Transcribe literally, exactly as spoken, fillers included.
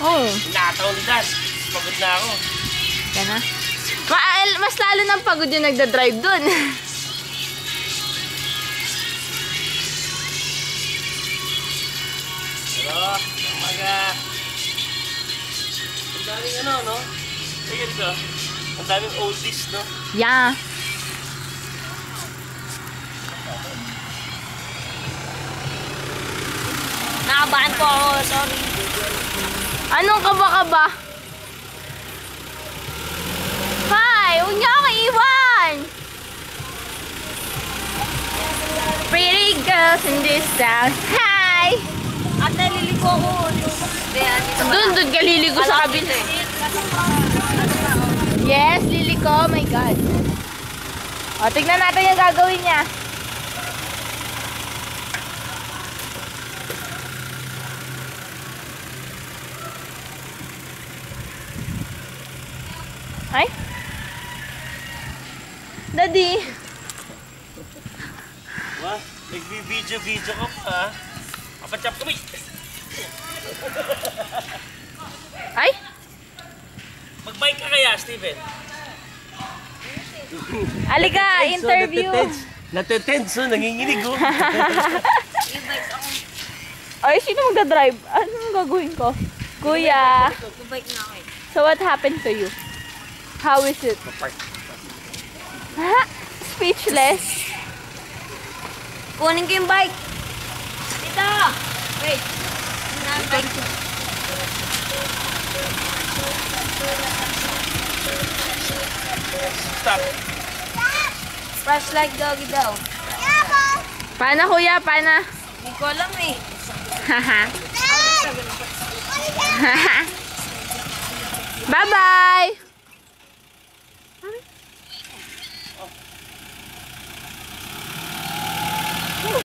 Oo. Inataw ni Das. Pagod na ako. Yan na. Ma mas lalo nang pagod yung nagda-drive dun. Hello, umaga. Ang daming ano, no? Sige dito. Ang daming oldies, no? Yeah. Nakabahan po ako, sorry. Anong kaba-kaba? Hi! Huwag niyo ako iwan! Pretty girls in this town. Hi! At naliliko ako. Doon, doon ka liligo sa kabila. Yes, liliko. Oh my God. O, tignan natin yung gagawin niya. Ay? Daddy. Wah, nag-video-video ko pa. Kapachap kami. Ay? Mag-bike ka kaya, Steven? Alika, interview. Natetenso, nanginginig oh. Ay, sino magdadrive? Anong gagawin ko? Kuya. Kubike na ako eh. So what happened to you? How is it? Ha? Speechless. Kunin ko yung bike. Dito! Wait. Bike ko. Stop. Flashlight doggy daw. Paano kuya? Paano? Hindi ko alam eh. Haha. Bye-bye!